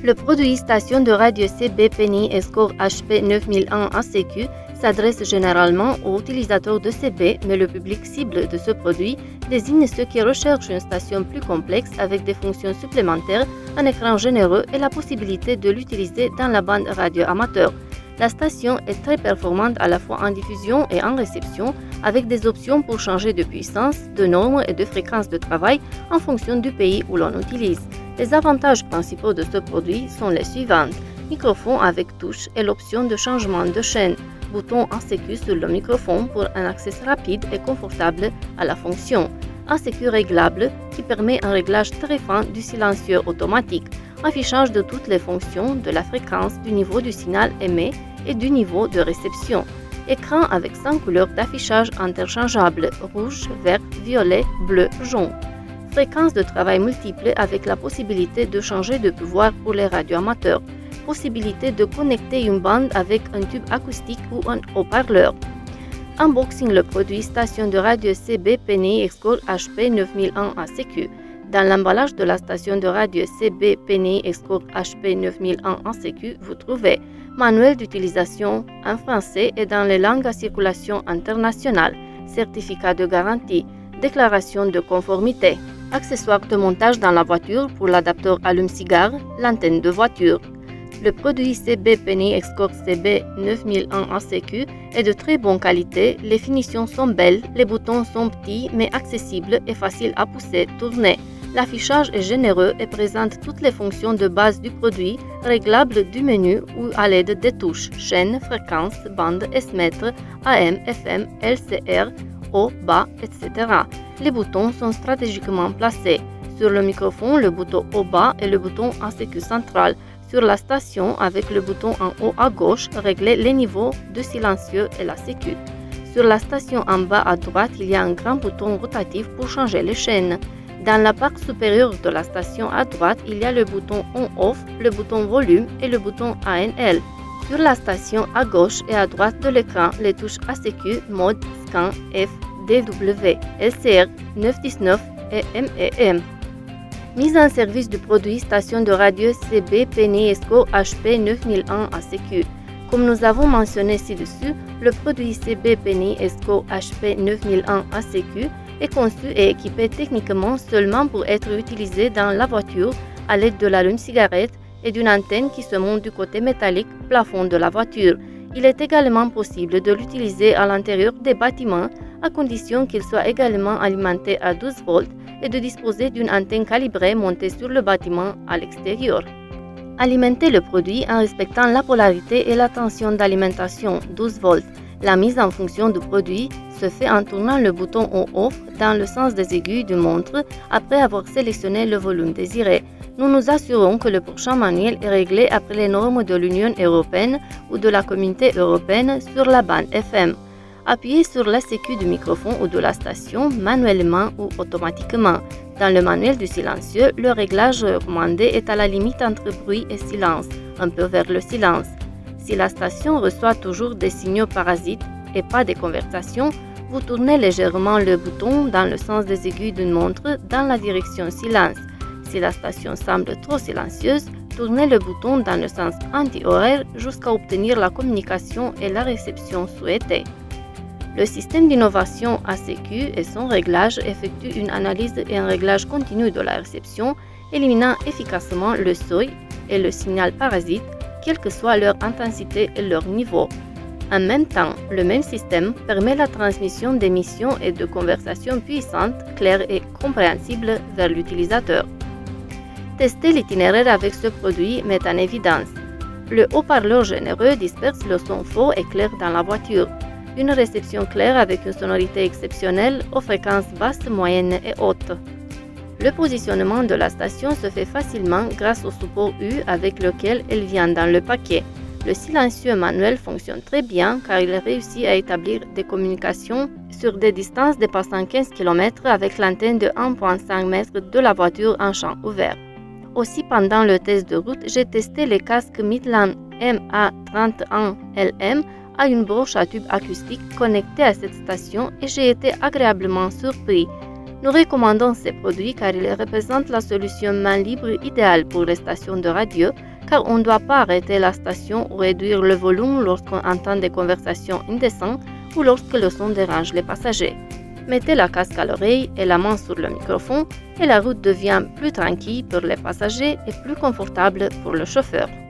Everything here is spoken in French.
Le produit station de radio CB Penny Escort HP 9001 ACQ s'adresse généralement aux utilisateurs de CB, mais le public cible de ce produit désigne ceux qui recherchent une station plus complexe avec des fonctions supplémentaires, un écran généreux et la possibilité de l'utiliser dans la bande radio amateur. La station est très performante à la fois en diffusion et en réception, avec des options pour changer de puissance, de nombre et de fréquence de travail en fonction du pays où l'on utilise. Les avantages principaux de ce produit sont les suivants: microphone avec touche et l'option de changement de chaîne, bouton ACQ sur le microphone pour un accès rapide et confortable à la fonction, ACQ réglable qui permet un réglage très fin du silencieux automatique, affichage de toutes les fonctions, de la fréquence, du niveau du signal émis et du niveau de réception, écran avec 5 couleurs d'affichage interchangeables, rouge, vert, violet, bleu, jaune, fréquence de travail multiple avec la possibilité de changer de pouvoir pour les radioamateurs, possibilité de connecter une bande avec un tube acoustique ou un haut-parleur. Unboxing le produit station de radio CB Penny Escort HP 9001 ACQ. Dans l'emballage de la station de radio CB Penny Escort HP 9001 ACQ, vous trouvez manuel d'utilisation en français et dans les langues à circulation internationale, certificat de garantie, déclaration de conformité, accessoires de montage dans la voiture pour l'adapteur allume-cigare, l'antenne de voiture. Le produit CB Penny Escort CB 9001 ACQ est de très bonne qualité, les finitions sont belles, les boutons sont petits mais accessibles et faciles à pousser, tourner. L'affichage est généreux et présente toutes les fonctions de base du produit, réglables du menu ou à l'aide des touches, chaîne, fréquence, bande, S-mètre, AM, FM, LCR, haut, bas, etc. Les boutons sont stratégiquement placés. Sur le microphone, le bouton haut-bas et le bouton ACQ central. Sur la station, avec le bouton en haut à gauche, régler les niveaux de silencieux et la sécu. Sur la station en bas à droite, il y a un grand bouton rotatif pour changer les chaînes. Dans la partie supérieure de la station à droite, il y a le bouton on-off, le bouton volume et le bouton ANL. Sur la station à gauche et à droite de l'écran, les touches ACQ, mode, scan, F, DW, LCR, 919 et MEM. Mise en service du produit station de radio CB Penny Escort HP 9001 ACQ. Comme nous avons mentionné ci-dessus, le produit CB Penny Escort HP 9001 ACQ est conçu et équipé techniquement seulement pour être utilisé dans la voiture à l'aide de l'allume-cigarette et d'une antenne qui se monte du côté métallique plafond de la voiture. Il est également possible de l'utiliser à l'intérieur des bâtiments à condition qu'il soit également alimenté à 12 volts et de disposer d'une antenne calibrée montée sur le bâtiment à l'extérieur. Alimenter le produit en respectant la polarité et la tension d'alimentation 12 volts. La mise en fonction du produit se fait en tournant le bouton on-off dans le sens des aiguilles d'une montre après avoir sélectionné le volume désiré. Nous nous assurons que le prochain manuel est réglé après les normes de l'Union européenne ou de la Communauté européenne sur la bande FM. Appuyez sur la sécu du microphone ou de la station manuellement ou automatiquement. Dans le manuel du silencieux, le réglage recommandé est à la limite entre bruit et silence, un peu vers le silence. Si la station reçoit toujours des signaux parasites et pas de conversations, vous tournez légèrement le bouton dans le sens des aiguilles d'une montre dans la direction silence. Si la station semble trop silencieuse, tournez le bouton dans le sens anti-horaire jusqu'à obtenir la communication et la réception souhaitée. Le système d'innovation ACQ et son réglage effectuent une analyse et un réglage continu de la réception, éliminant efficacement le seuil et le signal parasite, quelle que soit leur intensité et leur niveau. En même temps, le même système permet la transmission d'émissions et de conversations puissantes, claires et compréhensibles vers l'utilisateur. Tester l'itinéraire avec ce produit met en évidence. Le haut-parleur généreux disperse le son fort et clair dans la voiture. Une réception claire avec une sonorité exceptionnelle aux fréquences basses, moyennes et hautes. Le positionnement de la station se fait facilement grâce au support U avec lequel elle vient dans le paquet. Le silencieux manuel fonctionne très bien car il réussit à établir des communications sur des distances dépassant 15 km avec l'antenne de 1,5 m de la voiture en champ ouvert. Aussi, pendant le test de route, j'ai testé les casques Midland MA31LM à une broche à tube acoustique connectée à cette station et j'ai été agréablement surpris. Nous recommandons ces produits car ils représentent la solution main libre idéale pour les stations de radio car on ne doit pas arrêter la station ou réduire le volume lorsqu'on entend des conversations indécentes ou lorsque le son dérange les passagers. Mettez la casque à l'oreille et la main sur le microphone et la route devient plus tranquille pour les passagers et plus confortable pour le chauffeur.